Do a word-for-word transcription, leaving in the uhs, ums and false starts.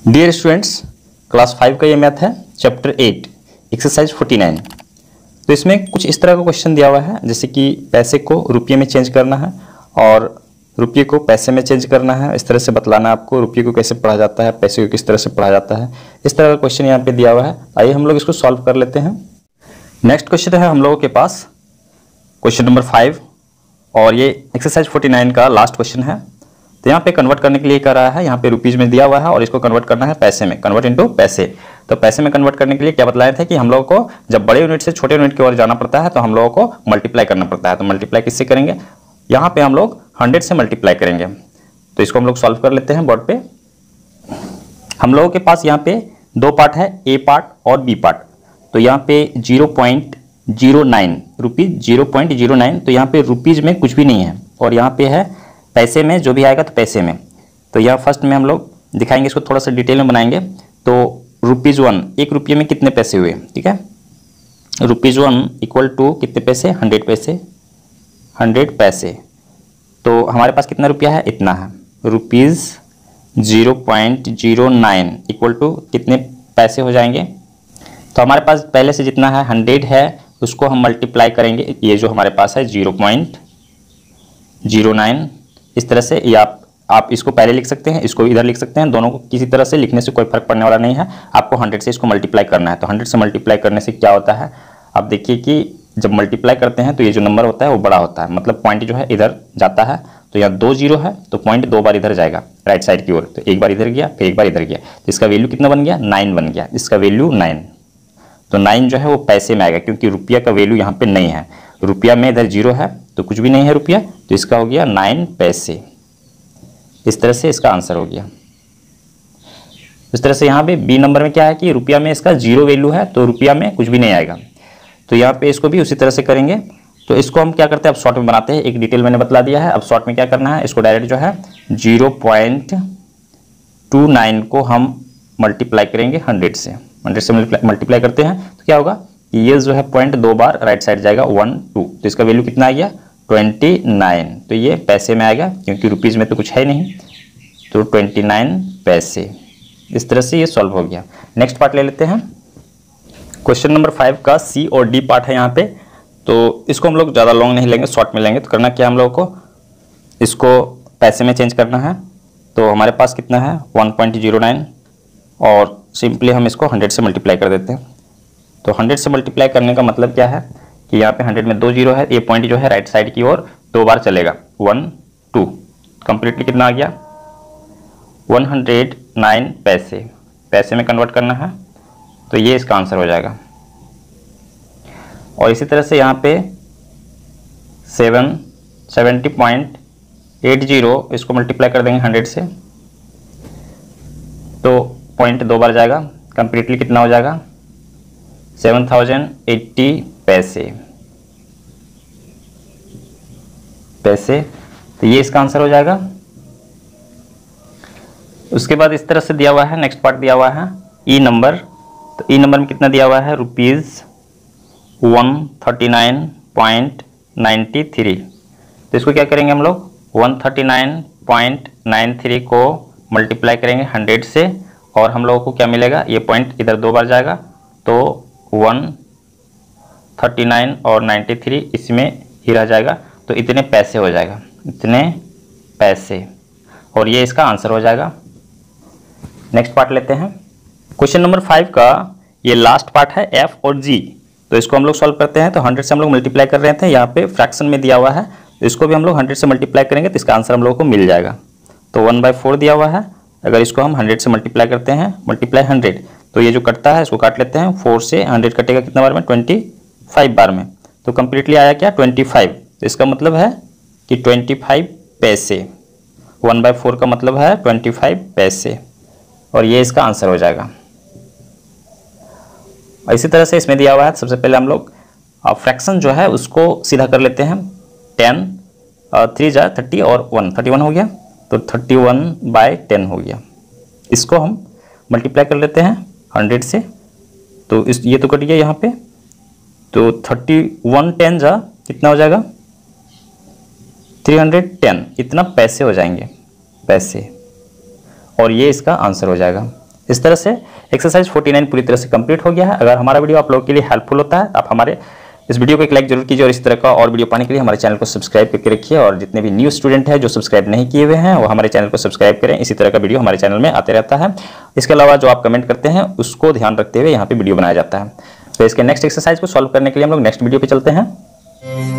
Dear students, class five का ये math है, chapter eight, exercise forty nine. तो इसमें कुछ इस तरह का क्वेश्चन दिया हुआ है, जैसे कि पैसे को रुपये में चेंज करना है और रुपये को पैसे में चेंज करना है। इस तरह से बतलाना आपको रुपये को कैसे पढ़ा जाता है, पैसे को किस तरह से पढ़ा जाता है। इस तरह का क्वेश्चन यहाँ पे दिया हुआ है। आइए हम लोग इसको सॉल्व कर लेते हैं। नेक्स्ट क्वेश्चन है हम लोगों के पास क्वेश्चन नंबर फाइव, और ये एक्सरसाइज फोर्टी नाइन का लास्ट क्वेश्चन है। तो यहाँ पे कन्वर्ट करने के लिए कर रहा है, यहाँ पे रुपीज में दिया हुआ है और इसको कन्वर्ट करना है पैसे में, कन्वर्ट इनटू पैसे। तो पैसे में कन्वर्ट करने के लिए क्या बतलाए थे कि हम लोगों को जब बड़े यूनिट से छोटे यूनिट की ओर जाना पड़ता है तो हम लोगों को मल्टीप्लाई करना पड़ता है। तो मल्टीप्लाई किससे करेंगे? यहाँ पे हम लोग हंड्रेड से मल्टीप्लाई करेंगे। तो इसको हम लोग सॉल्व कर लेते हैं बोर्ड पे। हम लोगों के पास यहाँ पे दो पार्ट है, ए पार्ट और बी पार्ट। तो यहाँ पे zero point zero nine rupees, zero point zero nine. तो यहाँ पे रुपीज में कुछ भी नहीं है और यहाँ पे है पैसे में, जो भी आएगा तो पैसे में। तो यहाँ फर्स्ट में हम लोग दिखाएंगे, इसको थोड़ा सा डिटेल में बनाएंगे। तो रुपीज़ वन, एक रुपये में कितने पैसे हुए, ठीक है। रुपीज़ वन इक्वल टू कितने पैसे, हंड्रेड पैसे, हंड्रेड पैसे। तो हमारे पास कितना रुपया है, इतना है। Rupees zero point zero nine equal to कितने पैसे हो जाएंगे। तो हमारे पास पहले से जितना है हंड्रेड है, उसको हम मल्टीप्लाई करेंगे। ये जो हमारे पास है जीरो पॉइंट जीरो नाइन, इस तरह से। या आप आप इसको पहले लिख सकते हैं, इसको इधर लिख सकते हैं। दोनों को किसी तरह से लिखने से कोई फर्क पड़ने वाला नहीं है। आपको हंड्रेड से इसको मल्टीप्लाई करना है। तो हंड्रेड से मल्टीप्लाई करने से क्या होता है, आप देखिए कि जब मल्टीप्लाई करते हैं तो ये जो नंबर होता है वो बड़ा होता है, मतलब पॉइंट जो है इधर जाता है। तो यहाँ दो जीरो है तो पॉइंट दो बार इधर जाएगा राइट साइड की ओर। तो एक बार इधर गया, फिर एक बार इधर गया। तो इसका वैल्यू कितना बन गया, नाइन बन गया। इसका वैल्यू नाइन। तो नाइन जो है वो पैसे में आएगा, क्योंकि रुपया का वैल्यू यहाँ पे नहीं है। रुपया में इधर जीरो है तो कुछ भी नहीं है रुपया, तो इसका हो गया नाइन पैसे। इस तरह से इसका आंसर हो गया। इस तरह से यहाँ पे बी नंबर में क्या है कि रुपया में इसका जीरो वैल्यू है, तो रुपया में कुछ भी नहीं आएगा। तो यहाँ पे इसको भी उसी तरह से करेंगे। तो इसको हम क्या करते हैं, अब शॉर्ट में बनाते हैं। एक डिटेल मैंने बतला दिया है, अब शॉर्ट में क्या करना है, इसको डायरेक्ट जो है जीरो पॉइंट टू नाइन को हम मल्टीप्लाई करेंगे हंड्रेड से। हंड्रेड से मल्टीप्लाई करते हैं तो क्या होगा, ये जो है पॉइंट दो बार राइट साइड जाएगा, वन टू। तो इसका वैल्यू कितना आ गया, ट्वेंटी नाइन। तो ये पैसे में आएगा, क्योंकि रुपीज़ में तो कुछ है नहीं। तो ट्वेंटी नाइन पैसे। इस तरह से ये सॉल्व हो गया। नेक्स्ट पार्ट ले लेते हैं। क्वेश्चन नंबर फाइव का सी और डी पार्ट है यहाँ पे। तो इसको हम लोग ज़्यादा लॉन्ग नहीं लेंगे, शॉर्ट में लेंगे। तो करना क्या हम लोगों को, इसको पैसे में चेंज करना है। तो हमारे पास कितना है, वन पॉइंट जीरो नाइन, और सिंपली हम इसको हंड्रेड से मल्टीप्लाई कर देते हैं। तो हंड्रेड से मल्टीप्लाई करने का मतलब क्या है कि यहाँ पे हंड्रेड में दो जीरो है, ये पॉइंट जो है राइट साइड की ओर दो बार चलेगा, वन टू। कंप्लीटली कितना आ गया, वन हंड्रेड नाइन पैसे। पैसे में कन्वर्ट करना है, तो ये इसका आंसर हो जाएगा। और इसी तरह से यहाँ पे seven seventy point eight zero, इसको मल्टीप्लाई कर देंगे हंड्रेड से, तो पॉइंट दो बार जाएगा। कंप्लीटली कितना हो जाएगा, सेवन थाउजेंड एट्टी पैसे पैसे। तो ये इसका आंसर हो जाएगा। उसके बाद इस तरह से दिया हुआ है, नेक्स्ट पार्ट दिया हुआ है ई नंबर। तो ई नंबर में कितना दिया हुआ है, rupees one thirty nine point ninety three. तो इसको क्या करेंगे हम लोग, one thirty nine point nine three को मल्टीप्लाई करेंगे हंड्रेड से, और हम लोगों को क्या मिलेगा, ये पॉइंट इधर दो बार जाएगा। तो वन थर्टी नाइन और नाइन्टी थ्री इसमें ही रह जाएगा। तो इतने पैसे हो जाएगा, इतने पैसे, और ये इसका आंसर हो जाएगा। नेक्स्ट पार्ट लेते हैं। क्वेश्चन नंबर फाइव का ये लास्ट पार्ट है, एफ और जी। तो इसको हम लोग सॉल्व करते हैं। तो हंड्रेड से हम लोग मल्टीप्लाई कर रहे थे, यहाँ पे फ्रैक्शन में दिया हुआ है। तो इसको भी हम लोग हंड्रेड से मल्टीप्लाई करेंगे तो इसका आंसर हम लोगों को मिल जाएगा। तो वन बाई फोर दिया हुआ है, अगर इसको हम हंड्रेड से मल्टीप्लाई करते हैं, मल्टीप्लाई हंड्रेड, तो ये जो कटता है इसको काट लेते हैं। फोर से हंड्रेड कटेगा कितना बार में, ट्वेंटी फाइव बार में। तो कंप्लीटली आया क्या, ट्वेंटी फाइव। तो इसका मतलब है कि ट्वेंटी फाइव पैसे। वन बाई फोर का मतलब है ट्वेंटी फाइव पैसे, और ये इसका आंसर हो जाएगा। और इसी तरह से इसमें दिया हुआ है, सबसे पहले हम लोग फ्रैक्शन जो है उसको सीधा कर लेते हैं। टेन थ्री जा थर्टी और वन, थर्टी वन हो गया। तो थर्टी वन बाई टेन हो गया। इसको हम मल्टीप्लाई कर लेते हैं हंड्रेड से। तो इस ये तो कट गया यहाँ पे। तो थर्टी वन टेन जा कितना हो जाएगा, थ्री हंड्रेड टेन। इतना पैसे हो जाएंगे, पैसे। और ये इसका आंसर हो जाएगा। इस तरह से एक्सरसाइज उनचास पूरी तरह से कंप्लीट हो गया है। अगर हमारा वीडियो आप लोगों के लिए हेल्पफुल होता है, आप हमारे इस वीडियो को एक लाइक जरूर कीजिए और इस तरह का और वीडियो पाने के लिए हमारे चैनल को सब्सक्राइब करके रखिए। और जितने भी न्यू स्टूडेंट हैं जो सब्सक्राइब नहीं किए हुए हैं वो हमारे चैनल को सब्सक्राइब करें। इसी तरह का वीडियो हमारे चैनल में आते रहता है। इसके अलावा जो आप कमेंट करते हैं उसको ध्यान रखते हुए यहाँ पे वीडियो बनाया जाता है। तो इसके नेक्स्ट एक्सरसाइज को सॉल्व करने के लिए हम लोग नेक्स्ट वीडियो पे चलते हैं।